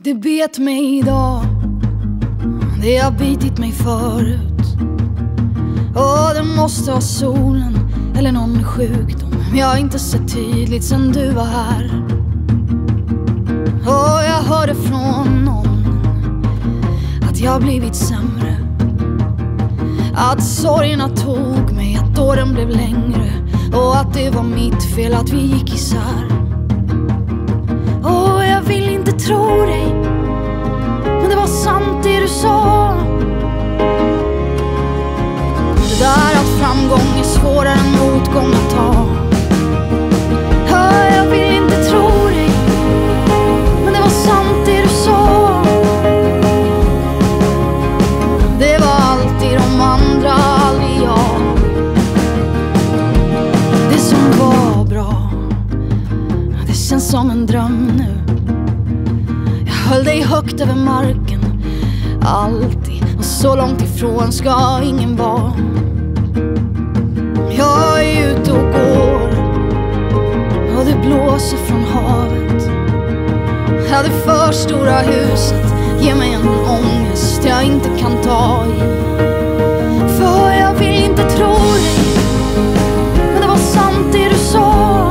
Det bet mig idag, det har bitit mig förut. Och det måste vara solen eller någon sjukdom. Jag har inte sett tydligt sen du var här. Och jag hörde från någon att jag blivit sämre, att sorgerna tog mig, att åren blev längre, och att det var mitt fel att vi gick isär. Och jag vill inte tro dig, men det var sant det du sa. Det där att framgång är svårare än motgång att ta. Ja, jag vill inte tro dig, men det var sant det du sa. Det var alltid de andra, aldrig jag. Det som var bra, det känns som en dröm nu. Jag höll dig högt över marken, alltid, och så långt ifrån ska ingen vara. Jag är ute och går, och det blåser från havet. Ja, det för stora huset ger mig en ångest jag inte kan ta i. För jag vill inte tro dig, men det var sant det du sa.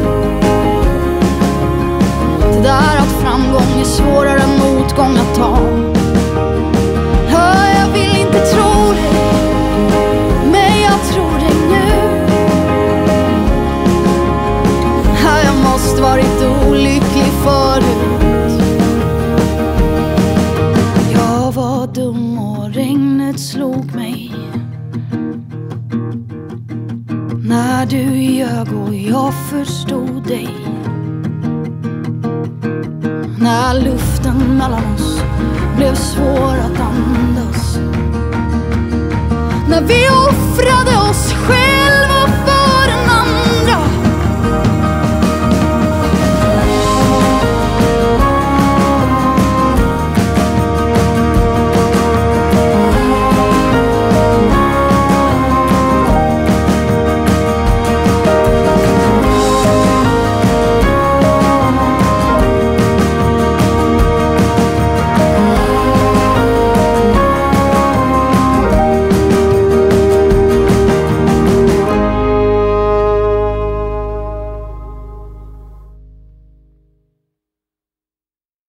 Det där att framgång är svårare än motgång att ta. Ja, jag vill inte tro dig, men jag tror dig nu. Ja, jag måste varit olycklig förut. Jag var dum och regnet slog mig när du ljög och jag förstod dig. När luften mellan oss blev svår att andas, när vi offrade oss själva.